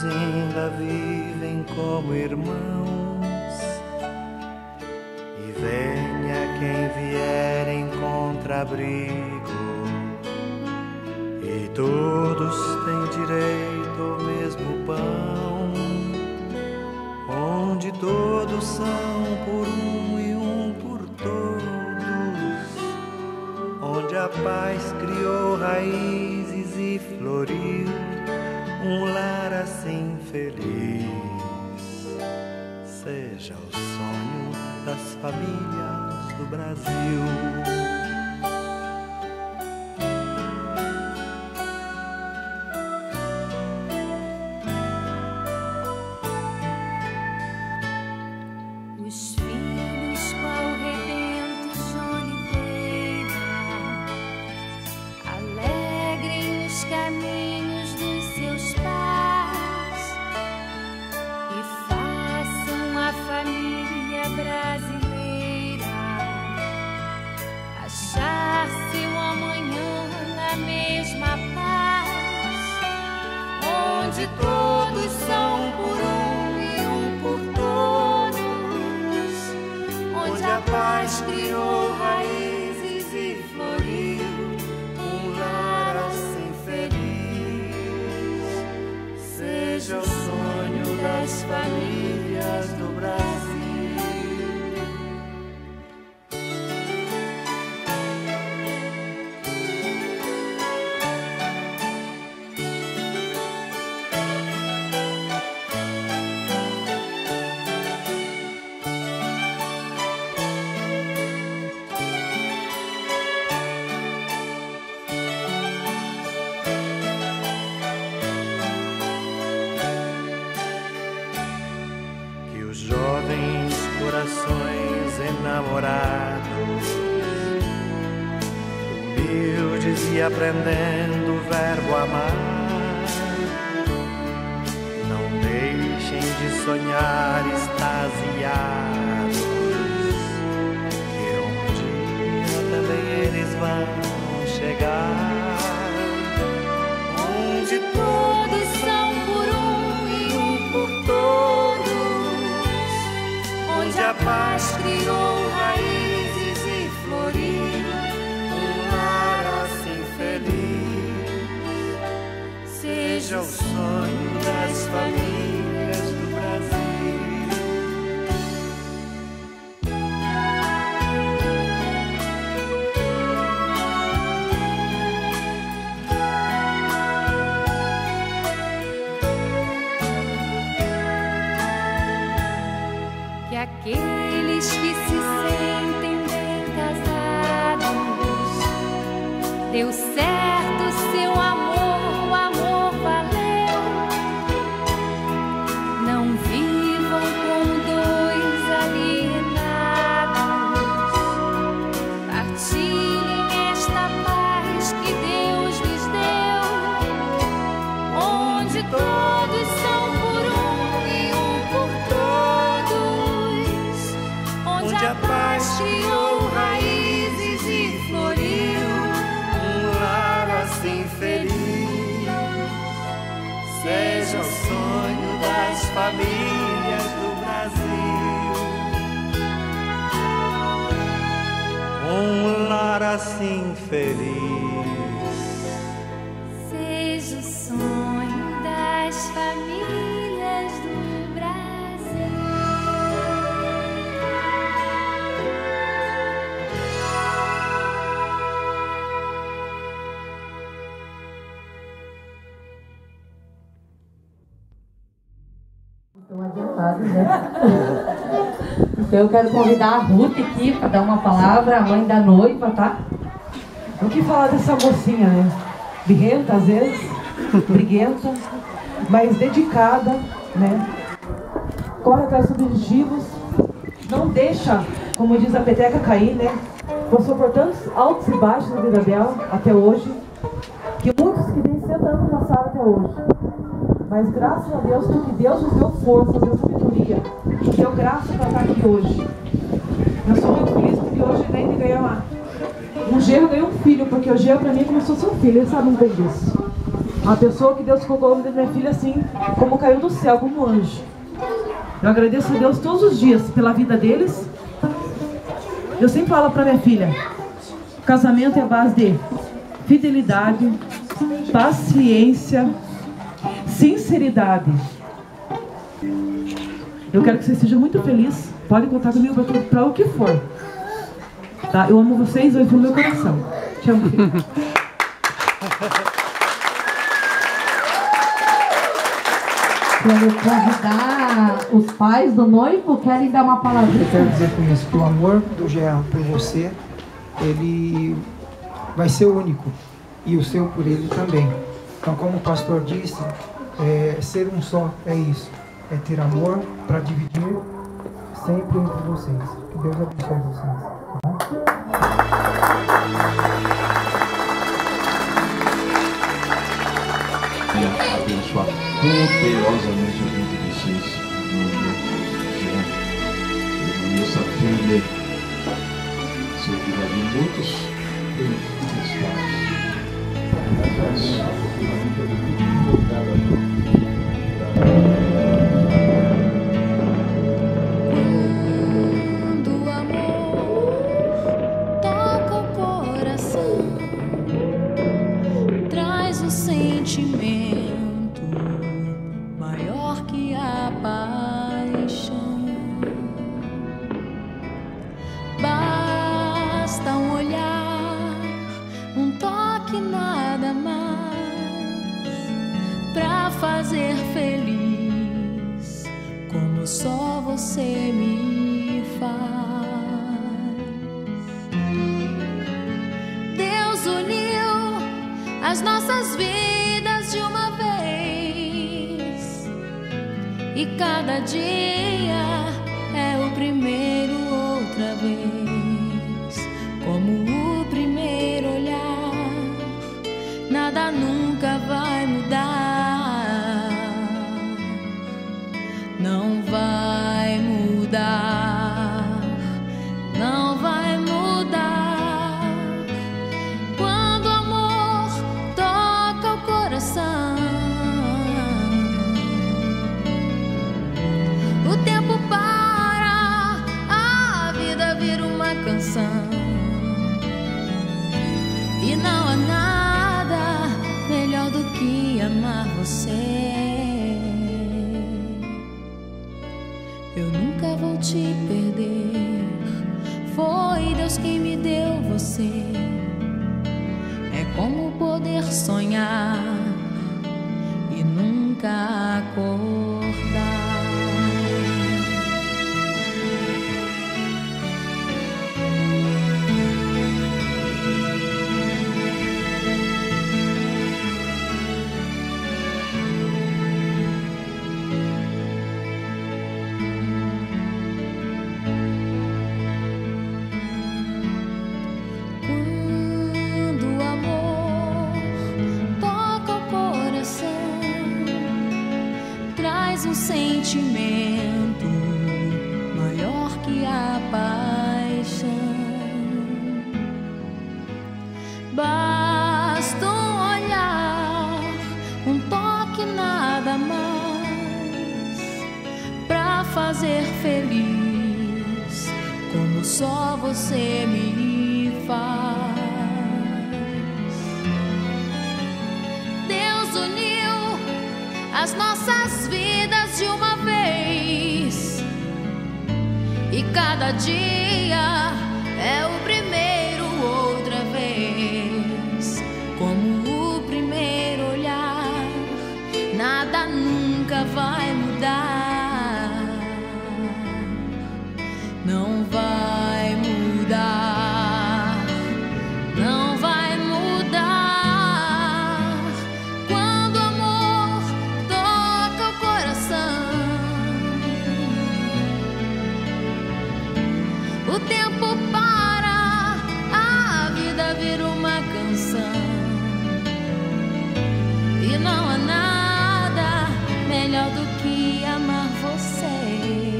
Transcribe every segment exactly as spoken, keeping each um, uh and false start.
ainda vivem como irmãos, e venha quem vier em contrabrigo, e todos têm direito ao mesmo pão, onde todos são por um e um por todos, onde a paz criou raízes e floriu um lar assim feliz. Seja o sonho das famílias do Brasil. Aprendendo o verbo amar, não deixem de sonhar extasiados, que um dia também eles vão chegar, onde todos são por um e um por todos, onde a paz criou raízes e floriu. Seja o sonho das famílias do Brasil. Que aqueles que se sentem bem casados, deu certo seu amor. Criou raízes e floriu um lar assim feliz. Seja o sonho das famílias do Brasil, um lar assim feliz. Seja o sonho das famílias do Brasil. Estão adiantados, né? Então eu quero convidar a Ruth aqui para dar uma palavra, a mãe da noiva, tá? O que falar dessa mocinha, né? Birrenta às vezes, briguenta, mas dedicada, né? Corre atrás dos objetivos, não deixa, como diz a peteca, cair, né? Passou por tantos altos e baixos na vida dela até hoje, que muitos que vêm sentando passaram até hoje. Mas graças a Deus, porque Deus nos deu força, nos deu sabedoria, nos deu graça para estar aqui hoje. Eu sou muito feliz porque hoje nem de ganhar um genro, ganhei um filho, porque o genro para mim é como se fosse um filho, ele sabe muito bem disso. A pessoa que Deus colocou o nome da minha filha assim, como caiu do céu, como anjo. Eu agradeço a Deus todos os dias pela vida deles. Eu sempre falo para minha filha, casamento é a base de fidelidade, paciência, sinceridade. Eu quero que você seja muito feliz. Pode contar comigo para o que for. Tá? Eu amo vocês, eu no meu coração. Te amo, filho. Quero convidar os pais do noivo, querem dar uma palavra. Eu quero dizer com isso que o amor do Jean por você, ele vai ser único. E o seu por ele também. Então, como o pastor disse, é, ser um só é isso. É ter amor para dividir sempre entre vocês. Que Deus abençoe vocês. Tá? Abençoar poderosamente a vida de vocês. Eu conheço a filha, seu filho ali, muitos Quando o amor toca o coração, traz o sentimento maior que a paixão. Basta um olhar, um toque, nada mais, pra fazer feliz, como só você me faz. Deus uniu as nossas vidas de uma vez, e cada dia é o primeiro outra vez. Como o primeiro olhar, nada nunca vai mudar. Não vai mudar, não vai mudar. Quando o amor toca o coração, o tempo para, a vida vira uma canção. E não há nada melhor do que amar você. Eu nunca vou te perder, foi Deus quem me deu você. É como poder sonhar e nunca acordar. Um sentimento maior que a paixão. Basta um olhar, um toque, nada mais, pra fazer feliz, como só você me faz. Deus uniu as nossas vidas de uma vez, e cada dia é o primeiro outra vez. Como o primeiro olhar, nada nunca vai mudar. Não vai mudar, não vai mudar. Quando o amor toca o coração, o tempo para, a vida vira uma canção. E não há nada melhor do que amar você.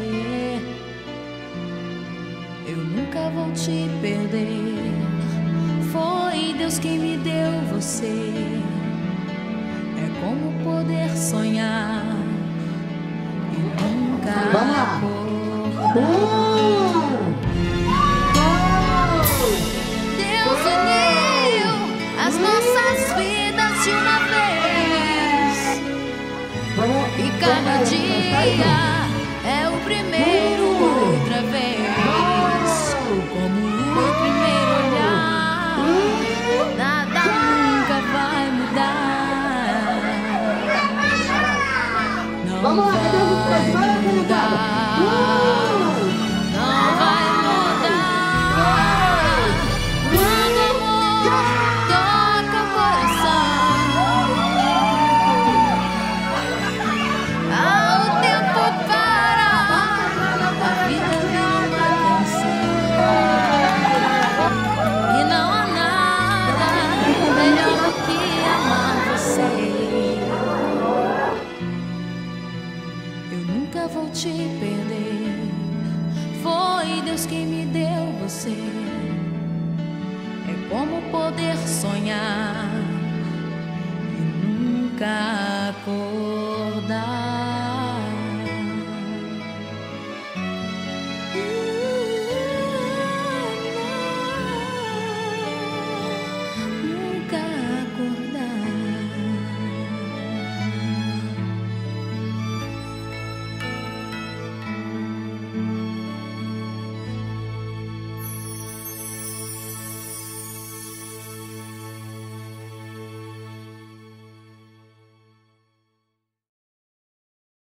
Eu nunca vou te perder, foi Deus quem me deu você. sonhar e nunca Vamos lá. acordar. Deus uniu as nossas vidas de uma vez, e cada dia é o primeiro outra vez. Como o primeiro olhar, nada nunca vai mudar. Não Vamos lá, cadê os vai três? Vai, mudar. Não vai mudar. Quando o amor toca o coração, ah, o tempo para, a vida vira uma canção. E não há nada melhor do que amar você. Eu nunca vou te perder.